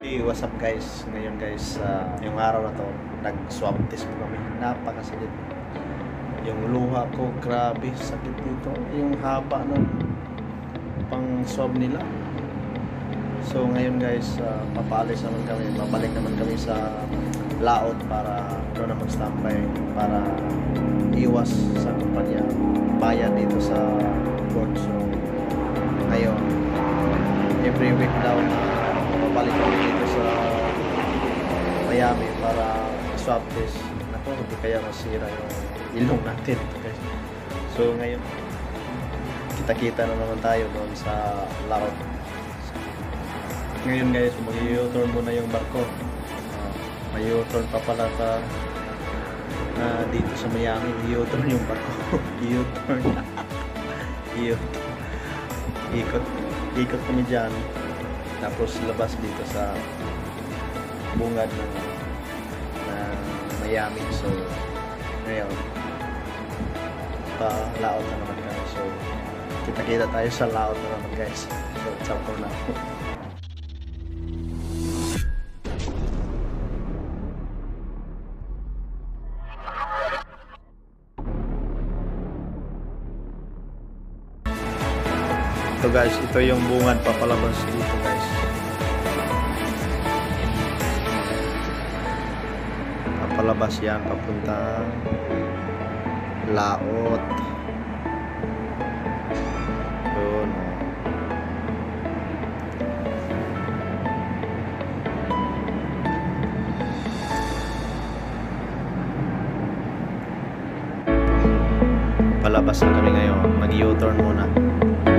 Hey, what's up guys? Ngayon guys, yung araw na to, nag-swab test po kami. Napakasakit. Yung luha ko, grabe, sakit dito. Yung haba ng pang-swab nila. So ngayon guys, papaalis naman kami. Babalik naman kami sa laot para doon na mag-standby para iwas sa kumpanya bayad dito sa port. So ngayon, every week daw na babalik kami dito sa Miami para swab test. Naku, hindi kaya masira yung ilong natin. So ngayon, kita-kita na naman tayo doon sa laot. Ngayon guys, mag-u-turn muna yung barko. May u-turn pa pala dito sa Miami. U-turn yung barko. U-turn. Ikot kami dyan. Tapos labas dito sa bungad ng Miami. So ngayon, pa-laot na naman kami. So kita-kita tayo sa laot na naman guys. So ciao for now. Ito guys, ito yung bungad papalabas dito guys. Papalabas yan papunta laot. Doon. Palabas na kami ngayon. Mag-u-turn muna.